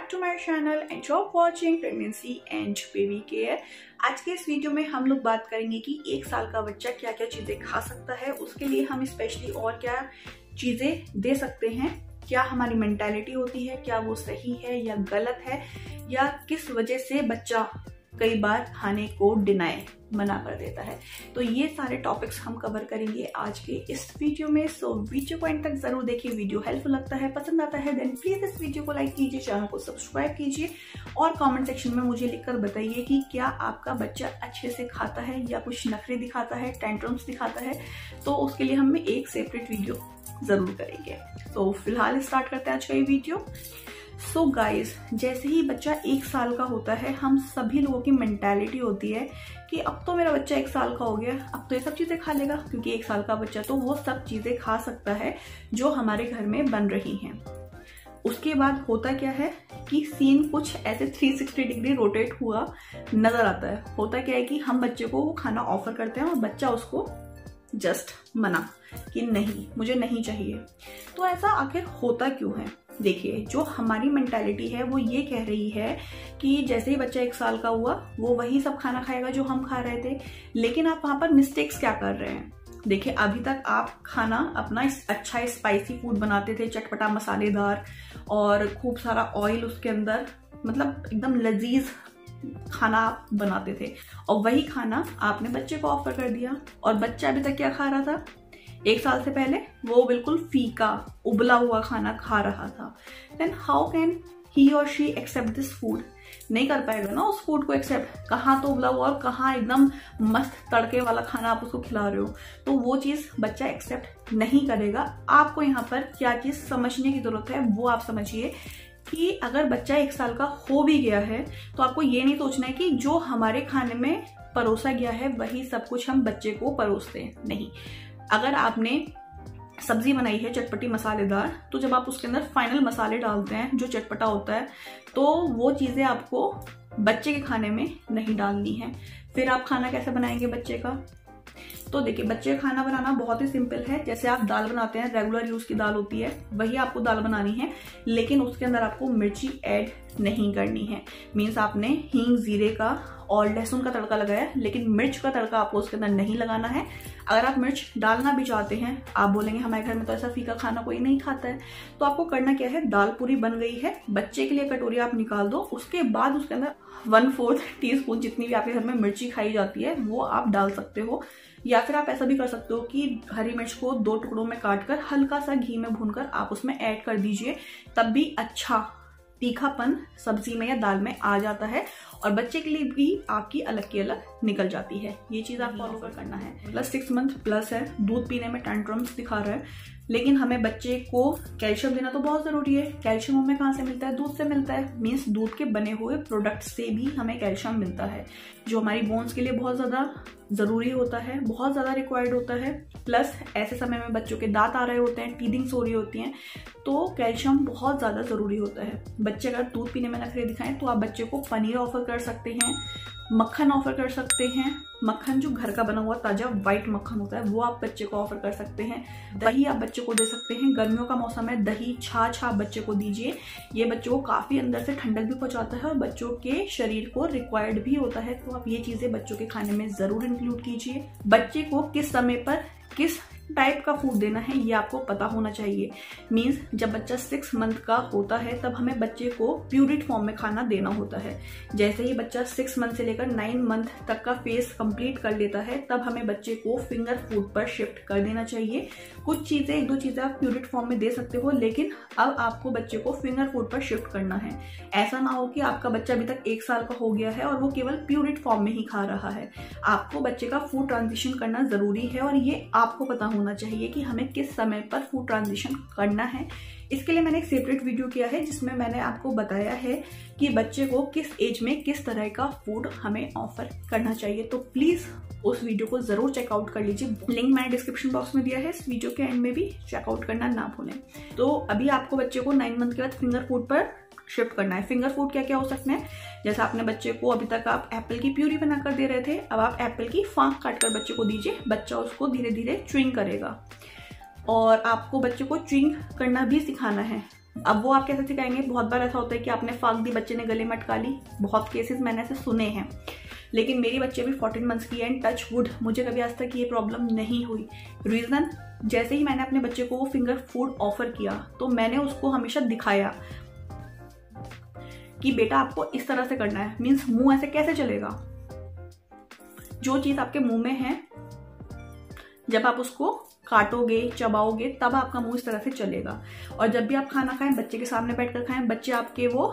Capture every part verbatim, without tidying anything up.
Back to my channel and जॉब watching pregnancy and baby care. आज के इस वीडियो में हम लोग बात करेंगे कि एक साल का बच्चा क्या क्या चीजें खा सकता है, उसके लिए हम स्पेशली और क्या चीजें दे सकते हैं, क्या हमारी मेंटालिटी होती है, क्या वो सही है या गलत है, या किस वजह से बच्चा कई बार खाने को डिनाई मना कर देता है। तो ये सारे टॉपिक्स हम कवर करेंगे आज के इस वीडियो में। सो वीडियो को एंड तक जरूर देखिए। वीडियो हेल्पफुल लगता है, पसंद आता है, देन प्लीज इस वीडियो को लाइक कीजिए, चैनल को सब्सक्राइब कीजिए और कमेंट सेक्शन में मुझे लिखकर बताइए कि क्या आपका बच्चा अच्छे से खाता है या कुछ नखरे दिखाता है, टेंट्रम्स दिखाता है। तो उसके लिए हम एक सेपरेट वीडियो जरूर करेंगे। तो फिलहाल स्टार्ट करते हैं आज का ये वीडियो। सो so गाइज, जैसे ही बच्चा एक साल का होता है, हम सभी लोगों की मेंटालिटी होती है कि अब तो मेरा बच्चा एक साल का हो गया, अब तो ये सब चीजें खा लेगा, क्योंकि एक साल का बच्चा तो वो सब चीजें खा सकता है जो हमारे घर में बन रही हैं। उसके बाद होता क्या है कि सीन कुछ ऐसे तीन सौ साठ डिग्री रोटेट हुआ नजर आता है। होता क्या है कि हम बच्चे को वो खाना ऑफर करते हैं और बच्चा उसको जस्ट मना कि नहीं, मुझे नहीं चाहिए। तो ऐसा आखिर होता क्यों है? देखिए, जो हमारी मेंटालिटी है वो ये कह रही है कि जैसे ही बच्चा एक साल का हुआ वो वही सब खाना खाएगा जो हम खा रहे थे। लेकिन आप वहां पर मिस्टेक्स क्या कर रहे हैं? देखिए, अभी तक आप खाना अपना अच्छा स्पाइसी फूड बनाते थे, चटपटा मसालेदार और खूब सारा ऑयल उसके अंदर, मतलब एकदम लजीज खाना आप बनाते थे, और वही खाना आपने बच्चे को ऑफर कर दिया। और बच्चा अभी तक क्या खा रहा था? एक साल से पहले वो बिल्कुल फीका उबला हुआ खाना खा रहा था। देन हाउ कैन ही और शी एक्सेप्ट दिस फूड? नहीं कर पाएगा ना उस फूड को एक्सेप्ट। कहाँ तो उबला हुआ और कहाँ एकदम मस्त तड़के वाला खाना आप उसको खिला रहे हो, तो वो चीज बच्चा एक्सेप्ट नहीं करेगा। आपको यहाँ पर क्या चीज समझने की जरूरत है वो आप समझिए कि अगर बच्चा एक साल का हो भी गया है तो आपको ये नहीं सोचना है कि जो हमारे खाने में परोसा गया है वही सब कुछ हम बच्चे को परोसते हैं। नहीं, अगर आपने सब्जी बनाई है चटपटी मसालेदार, तो जब आप उसके अंदर फाइनल मसाले डालते हैं जो चटपटा होता है, तो वो चीजें आपको बच्चे के खाने में नहीं डालनी है। फिर आप खाना कैसे बनाएंगे बच्चे का? तो देखिए, बच्चे का खाना बनाना बहुत ही सिंपल है। जैसे आप दाल बनाते हैं, रेगुलर यूज की दाल होती है, वही आपको दाल बनानी है, लेकिन उसके अंदर आपको मिर्ची ऐड नहीं करनी है। मीन्स आपने हींग, जीरे का और लहसुन का तड़का लगाया, लेकिन मिर्च का तड़का आपको उसके अंदर नहीं लगाना है। अगर आप मिर्च डालना भी चाहते हैं, आप बोलेंगे हमारे घर में तो ऐसा फीका खाना कोई नहीं खाता है, तो आपको करना क्या है, दाल पूरी बन गई है, बच्चे के लिए कटोरी आप निकाल दो, उसके बाद उसके अंदर वन फोर्थ टी स्पून जितनी भी आपके घर में मिर्ची खाई जाती है वो आप डाल सकते हो। या फिर आप ऐसा भी कर सकते हो कि हरी मिर्च को दो टुकड़ों में काटकर हल्का सा घी में भूनकर आप उसमें ऐड कर दीजिए, तब भी अच्छा तीखापन सब्जी में या दाल में आ जाता है और बच्चे के लिए भी आपकी अलग की अलग निकल जाती है। ये चीज आप फॉलो कर करना है। प्लस सिक्स मंथ प्लस है, दूध पीने में टेंट्रम्स दिखा रहा है, लेकिन हमें बच्चे को कैल्शियम देना तो बहुत जरूरी है। कैल्शियम हमें कहाँ से मिलता है? दूध से मिलता है। मीन्स दूध के बने हुए प्रोडक्ट से भी हमें कैल्शियम मिलता है, जो हमारी बोन्स के लिए बहुत ज्यादा जरूरी होता है, बहुत ज्यादा रिक्वायर्ड होता है। प्लस ऐसे समय में बच्चों के दांत आ रहे होते हैं, टीदिंग्स हो रही होती हैं, तो कैल्शियम बहुत ज्यादा जरूरी होता है। बच्चे अगर दूध पीने में नखरे दिखाएं तो आप बच्चे को पनीर ऑफर कर सकते हैं, मक्खन ऑफर कर सकते हैं। मक्खन जो घर का बना हुआ ताजा व्हाइट मक्खन होता है वो आप बच्चे को ऑफर कर सकते हैं। दही आप बच्चे को दे सकते हैं, गर्मियों का मौसम है, दही छाछ आप बच्चे को दीजिए। ये बच्चों को काफी अंदर से ठंडक भी पहुंचाता है और बच्चों के शरीर को रिक्वायर्ड भी होता है, तो आप ये चीजें बच्चों के खाने में जरूर इंक्लूड कीजिए। बच्चे को किस समय पर किस टाइप का फूड देना है ये आपको पता होना चाहिए। मीन्स जब बच्चा सिक्स मंथ का होता है तब हमें बच्चे को प्यूरिड फॉर्म में खाना देना होता है। जैसे ही बच्चा सिक्स मंथ से लेकर नाइन मंथ तक का फेज कंप्लीट कर लेता है तब हमें बच्चे को फिंगर फूड पर शिफ्ट कर देना चाहिए। कुछ चीजें, एक दो चीजें आप प्यूरिड फॉर्म में दे सकते हो, लेकिन अब आपको बच्चे को फिंगर फूड पर शिफ्ट करना है। ऐसा ना हो कि आपका बच्चा अभी तक एक साल का हो गया है और वो केवल प्यूरिड फॉर्म में ही खा रहा है। आपको बच्चे का फूड ट्रांजिशन करना जरूरी है और ये आपको पता होना चाहिए कि हमें किस समय पर फूड ट्रांजिशन करना है। इसके लिए मैंने एक सेपरेट वीडियो किया है जिसमें मैंने आपको बताया है कि बच्चे को किस एज में किस तरह का फूड हमें ऑफर करना चाहिए। तो प्लीज उस वीडियो को जरूर चेकआउट कर लीजिए। लिंक मैंने डिस्क्रिप्शन बॉक्स में दिया है, इस वीडियो के एंड में भी चेकआउट करना ना भूलें। तो अभी आपको बच्चे को नाइन मंथ के बाद फिंगर फूड पर शिफ्ट करना है। फिंगर फूड क्या क्या हो सकते हैं? जैसे आपने बच्चे को अभी तक आप एप्पल की प्यूरी बनाकर दे रहे थे, अब आप एप्पल की फांक काटकर बच्चे को दीजिए, बच्चा उसको धीरे धीरे च्यूइंग करेगा। और आपको बच्चे को च्यूइंग करना भी सिखाना है। अब वो आप कैसे सिखाएंगे? बहुत बार ऐसा होता है कि आपने फाक दी, बच्चे ने गले में अटका ली, बहुत केसेस मैंने ऐसे सुने हैं। लेकिन मेरी बच्चे भी फोर्टीन मंथ्स की है एंड टच वुड मुझे कभी आज तक ये प्रॉब्लम नहीं हुई। रीजन, जैसे ही मैंने अपने बच्चे को वो फिंगर फूड ऑफर किया तो मैंने उसको हमेशा दिखाया कि बेटा आपको इस तरह से करना है। मीन्स मुंह ऐसे कैसे चलेगा? जो चीज आपके मुंह में है जब आप उसको काटोगे, चबाओगे, तब आपका मुंह इस तरह से चलेगा। और जब भी आप खाना खाएं, बच्चे के सामने बैठकर खाएं, बच्चे आपके वो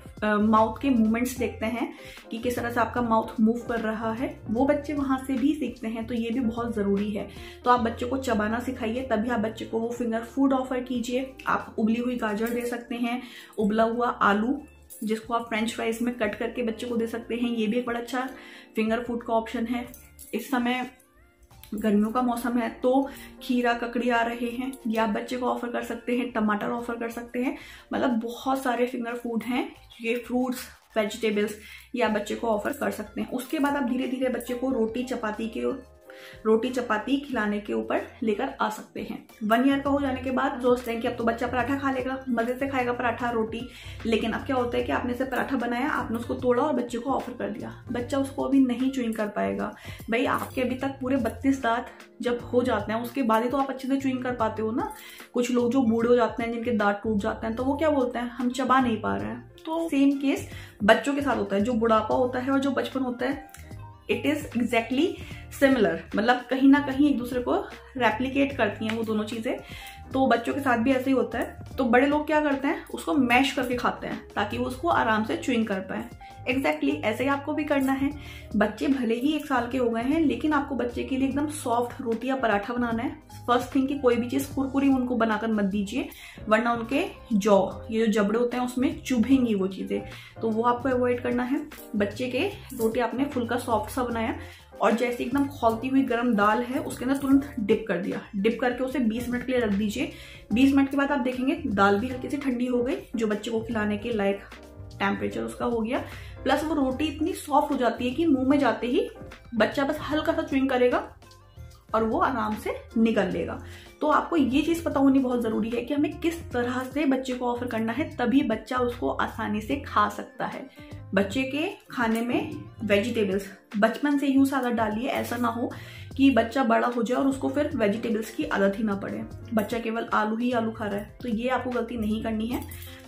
माउथ के मूवमेंट्स देखते हैं कि किस तरह से आपका माउथ मूव कर रहा है, वो बच्चे वहां से भी सीखते हैं। तो ये भी बहुत जरूरी है। तो आप बच्चे को चबाना सिखाइए, तभी आप बच्चे को वो फिंगर फूड ऑफर कीजिए। आप उबली हुई गाजर दे सकते हैं, उबला हुआ आलू जिसको आप फ्रेंच फ्राइज में कट करके बच्चे को दे सकते हैं, ये भी एक बड़ा अच्छा फिंगर फूड का ऑप्शन है। इस समय गर्मियों का मौसम है तो खीरा, ककड़ी आ रहे हैं, ये आप बच्चे को ऑफर कर सकते हैं। टमाटर ऑफर कर सकते हैं। मतलब बहुत सारे फिंगर फूड हैं, ये फ्रूट्स, वेजिटेबल्स, ये आप बच्चे को ऑफर कर सकते हैं। उसके बाद आप धीरे धीरे बच्चे को रोटी चपाती के रोटी चपाती खिलाने के ऊपर लेकर आ सकते हैं। वन ईयर का हो जाने के बाद सोचते हैं कि अब तो बच्चा पराठा खा लेगा, मजे से खाएगा पराठा रोटी। लेकिन अब क्या होता है कि आपने से पराठा बनाया, आपने उसको तोड़ा और बच्चे को ऑफर कर दिया, बच्चा उसको अभी नहीं च्यूइंग कर पाएगा। भाई आपके अभी तक पूरे बत्तीस दांत जब हो जाते हैं उसके बाद ही तो आप अच्छे से च्यूइंग कर पाते हो ना। कुछ लोग जो बूढ़े हो जाते हैं, जिनके दांत टूट जाते हैं, तो वो क्या बोलते हैं, हम चबा नहीं पा रहे हैं। तो सेम केस बच्चों के साथ होता है। जो बुढ़ापा होता है और जो बचपन होता है, इट इज एग्जैक्टली सिमिलर, मतलब कहीं ना कहीं एक दूसरे को रेप्लिकेट करती हैं वो दोनों चीजें। तो बच्चों के साथ भी ऐसे ही होता है। तो बड़े लोग क्या करते हैं, उसको मैश करके खाते हैं ताकि वो उसको आराम से च्यूइंग कर पाए। एग्जैक्टली exactly, ऐसे ही आपको भी करना है। बच्चे भले ही एक साल के हो गए हैं, लेकिन आपको बच्चे के लिए एकदम सॉफ्ट रोटी या पराठा बनाना है। फर्स्ट थिंग कि कोई भी चीज कुरकुरी उनको बनाकर मत दीजिए, वरना उनके जॉ, ये जो जबड़े होते हैं, उसमें चुभेंगी वो चीजें, तो वो आपको अवॉइड करना है। बच्चे के रोटी आपने फुल्का सॉफ्ट सा बनाया और जैसे एकदम खौलती हुई गर्म दाल है उसके अंदर तुरंत डिप कर दिया, डिप करके उसे बीस मिनट के लिए रख दीजिए। बीस मिनट के बाद आप देखेंगे दाल भी हल्की सी ठंडी हो गई, जो बच्चे को खिलाने के लायक टेम्परेचर उसका हो गया। प्लस वो रोटी इतनी सॉफ्ट हो जाती है कि मुंह में जाते ही बच्चा बस हल्का सा च्यूइंग करेगा और वो आराम से निगल लेगा। तो आपको ये चीज पता होनी बहुत जरूरी है कि हमें किस तरह से बच्चे को ऑफर करना है, तभी बच्चा उसको आसानी से खा सकता है। बच्चे के खाने में वेजिटेबल्स बचपन से यूं आदत डालिए, ऐसा ना हो कि बच्चा बड़ा हो जाए और उसको फिर वेजिटेबल्स की आदत ही ना पड़े, बच्चा केवल आलू ही आलू खा रहा है। तो ये आपको गलती नहीं करनी है।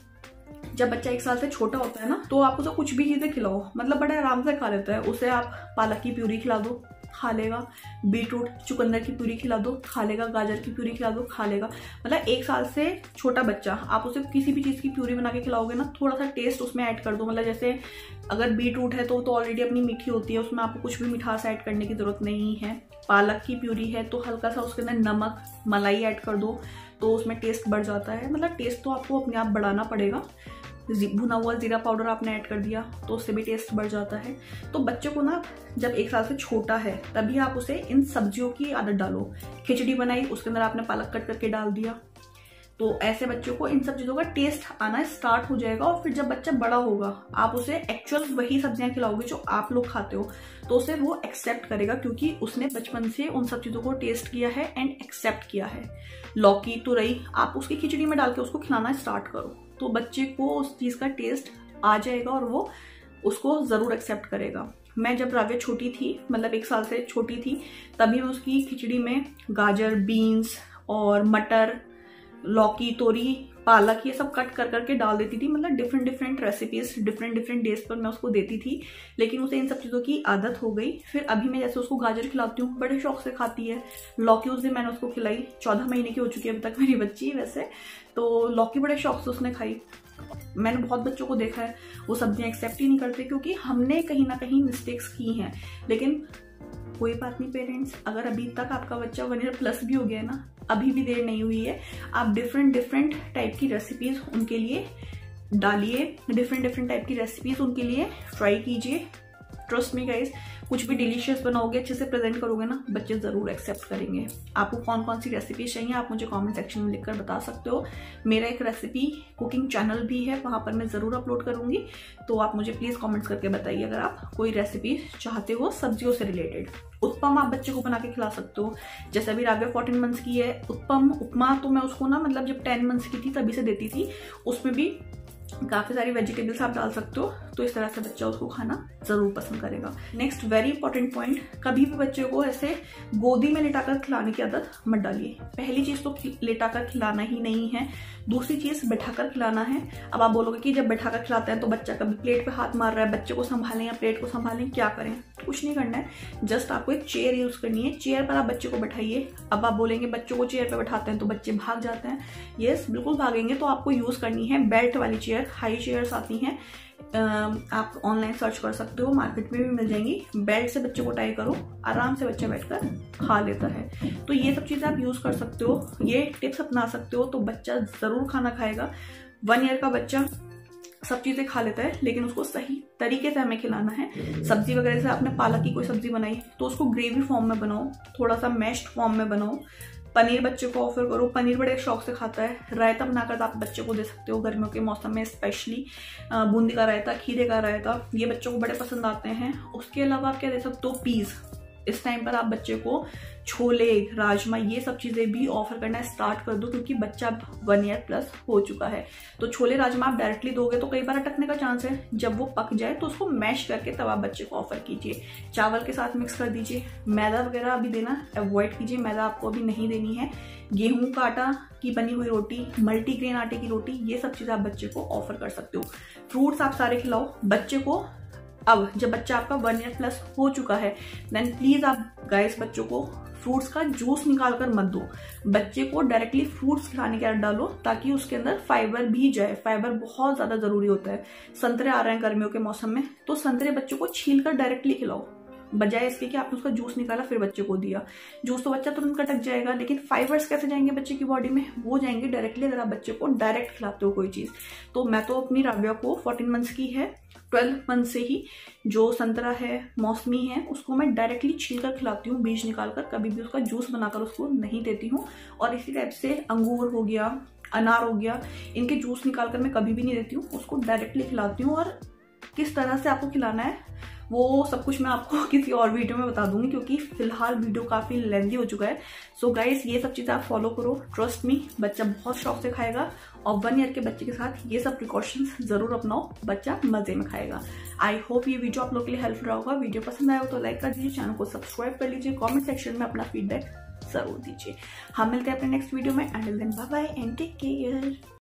जब बच्चा एक साल से छोटा होता है ना, तो आप उसे कुछ भी चीजें खिलाओ, मतलब बड़े आराम से खा लेता है। उसे आप पालक की प्यूरी खिला दो, खा लेगा। बीटरूट, चुकंदर की प्यूरी खिला दो, खा लेगा। गाजर की प्यूरी खिला दो, खा लेगा। मतलब एक साल से छोटा बच्चा, आप उसे किसी भी चीज की प्यूरी बना के खिलाओगे ना, थोड़ा सा टेस्ट उसमें ऐड कर दो। मतलब जैसे अगर बीटरूट है तो तो ऑलरेडी अपनी मीठी होती है, उसमें आपको कुछ भी मिठास ऐड करने की जरूरत नहीं है। पालक की प्यूरी है तो हल्का सा उसके अंदर नमक, मलाई ऐड कर दो, तो उसमें टेस्ट बढ़ जाता है। मतलब टेस्ट तो आपको अपने आप बढ़ाना पड़ेगा। भुना हुआ जीरा पाउडर आपने ऐड कर दिया तो उससे भी टेस्ट बढ़ जाता है। तो बच्चे को ना जब एक साल से छोटा है तभी आप उसे इन सब्जियों की आदत डालो। खिचड़ी बनाई, उसके अंदर आपने पालक कट करके डाल दिया, तो ऐसे बच्चों को इन सब चीजों का टेस्ट आना स्टार्ट हो जाएगा। और फिर जब बच्चा बड़ा होगा, आप उसे एक्चुअल वही सब्जियां खिलाओगे जो आप लोग खाते हो, तो उसे वो एक्सेप्ट करेगा, क्योंकि उसने बचपन से उन सब चीजों को टेस्ट किया है एंड एक्सेप्ट किया है। लौकी, तुरई आप उसकी खिचड़ी में डाल के उसको खिलाना स्टार्ट करो, तो बच्चे को उस चीज का टेस्ट आ जाएगा और वो उसको जरूर एक्सेप्ट करेगा। मैं जब राव्या छोटी थी, मतलब एक साल से छोटी थी, तभी मैं उसकी खिचड़ी में गाजर, बीन्स और मटर, लौकी, तोरी, पालक ये सब कट कर करके डाल देती थी। मतलब different different recipes different different days पर मैं उसको देती थी, लेकिन उसे इन सब चीज़ों की आदत हो गई। फिर अभी मैं जैसे उसको गाजर खिलाती हूँ, बड़े शौक से खाती है। लौकी उस दिन मैंने उसको खिलाई, चौदह महीने की हो चुकी है अभी तक मेरी बच्ची वैसे, तो लौकी बड़े शौक से उसने खाई। मैंने बहुत बच्चों को देखा है वो सब्जियां एक्सेप्ट ही नहीं करते, क्योंकि हमने कहीं ना कहीं मिस्टेक्स की हैं। लेकिन कोई बात नहीं पेरेंट्स, अगर अभी तक आपका बच्चा वन ईयर प्लस भी हो गया है ना, अभी भी देर नहीं हुई है, आप डिफरेंट डिफरेंट टाइप की रेसिपीज उनके लिए डालिए, डिफरेंट डिफरेंट टाइप की रेसिपीज उनके लिए ट्राई कीजिए। ट्रस्ट मी गाइस, कुछ भी डिलीशियस बनाओगे, अच्छे से प्रेजेंट करोगे ना, बच्चे जरूर एक्सेप्ट करेंगे। आपको कौन कौन सी रेसिपी चाहिए आप मुझे कमेंट सेक्शन में लिखकर बता सकते हो। मेरा एक रेसिपी कुकिंग चैनल भी है, वहां पर मैं जरूर अपलोड करूंगी, तो आप मुझे प्लीज कमेंट करके बताइए अगर आप कोई रेसिपी चाहते हो सब्जियों से रिलेटेड। उत्पम आप बच्चे को बना के खिला सकते हो, जैसे अभी राव्या फोर्टीन मंथ्स की है। उत्पम उपमा तो मैं उसको ना मतलब जब टेन मंथ्स की थी तभी से देती थी, उसमें भी काफी सारी वेजिटेबल्स आप डाल सकते हो, तो इस तरह से बच्चा उसको खाना जरूर पसंद करेगा। नेक्स्ट वेरी इंपॉर्टेंट पॉइंट, कभी भी बच्चे को ऐसे गोदी में लिटाकर खिलाने की आदत मत डालिए। पहली चीज तो लिटाकर खिलाना ही नहीं है, दूसरी चीज बैठाकर खिलाना है। अब आप बोलोगे कि जब बैठाकर खिलाते हैं तो बच्चा कभी प्लेट पे हाथ मार रहा है, बच्चे को संभालें या प्लेट को संभालें, क्या करें? कुछ नहीं करना है, जस्ट आपको एक चेयर यूज करनी है, चेयर पर आप बच्चे को बैठाइए। अब आप बोलेंगे बच्चों को चेयर पर बैठाते हैं तो बच्चे भाग जाते हैं, यस बिल्कुल भागेंगे, तो आपको यूज करनी है बेल्ट वाली चेयर। हाई चेयर्स आती हैं, आप ऑनलाइन सर्च कर सकते हो, मार्केट में भी मिल जाएंगी। बेल्ट से बच्चे को टाई करो, आराम से बच्चा बैठकर खा लेता है। तो ये सब चीजें आप यूज कर सकते हो, ये टिप्स अपना सकते हो, तो बच्चा जरूर खाना खाएगा। वन ईयर का बच्चा सब चीजें खा लेता है, लेकिन उसको सही तरीके से हमें खिलाना है। सब्जी वगैरह से आपने पालक की कोई सब्जी बनाई तो उसको ग्रेवी फॉर्म में बनाओ, थोड़ा सा मैश्ड फॉर्म में बनाओ। पनीर बच्चे को ऑफर करो, पनीर बड़े शौक से खाता है। रायता बनाकर आप बच्चे को दे सकते हो, गर्मियों के मौसम में स्पेशली बूंदी का रायता, खीरे का रायता, ये बच्चों को बड़े पसंद आते हैं। उसके अलावा आप क्या दे सकते हो, पीस। इस टाइम पर आप बच्चे को छोले, राजमा, ये सब चीजें भी ऑफर करना स्टार्ट कर दो, क्योंकि बच्चा वन ईयर प्लस हो चुका है। तो छोले राजमा आप डायरेक्टली दोगे तो कई बार अटकने का चांस है, जब वो पक जाए तो उसको मैश करके तब आप बच्चे को ऑफर कीजिए। चावल के साथ मिक्स कर दीजिए। मैदा वगैरह अभी देना अवॉइड कीजिए, मैदा आपको अभी नहीं देनी है। गेहूं का आटा की बनी हुई रोटी, मल्टीग्रेन आटे की रोटी, ये सब चीजें आप बच्चे को ऑफर कर सकते हो। फ्रूट्स आप सारे खिलाओ बच्चे को। अब जब बच्चा आपका वन ईयर प्लस हो चुका है, देन प्लीज आप गाइस बच्चों को फ्रूट्स का जूस निकाल कर मत दो, बच्चे को डायरेक्टली फ्रूट्स खिलाने की आदत डालो, ताकि उसके अंदर फाइबर भी जाए। फाइबर बहुत ज्यादा जरूरी होता है। संतरे आ रहे हैं गर्मियों के मौसम में, तो संतरे बच्चों को छील कर डायरेक्टली खिलाओ, बजाय इसके कि आपने उसका जूस निकाला फिर बच्चे को दिया। जूस तो बच्चा तुरंत कटक जाएगा, लेकिन फाइबर्स कैसे जाएंगे बच्चे की बॉडी में? वो जाएंगे डायरेक्टली अगर आप बच्चे को डायरेक्ट खिलाते हो कोई चीज। तो मैं तो अपनी राव्या को फोर्टीन मंथ्स की है, ट्वेल्व मंथ से ही जो संतरा है, मौसमी है, उसको मैं डायरेक्टली छील कर खिलाती हूँ, बीज निकालकर। कभी भी उसका जूस बनाकर उसको नहीं देती हूँ। और इसी टाइप से अंगूर हो गया, अनार हो गया, इनके जूस निकालकर मैं कभी भी नहीं देती हूँ, उसको डायरेक्टली खिलाती हूँ। और किस तरह से आपको खिलाना है वो सब कुछ मैं आपको किसी और वीडियो में बता दूंगी, क्योंकि फिलहाल वीडियो काफी लेंथी हो चुका है। सो गाइस, ये सब चीजें आप फॉलो करो, ट्रस्ट मी, बच्चा बहुत शौक से खाएगा। और वन ईयर के बच्चे के साथ ये सब प्रिकॉशंस जरूर अपनाओ, बच्चा मजे में खाएगा। आई होप ये वीडियो आप लोग के लिए हेल्पफुल रहा होगा। वीडियो पसंद आया हो तो लाइक कर दीजिए, चैनल को सब्सक्राइब कर लीजिए, कॉमेंट सेक्शन में अपना फीडबैक जरूर दीजिए। हम मिलते हैं अपने नेक्स्ट वीडियो में। Until then bye bye and take care.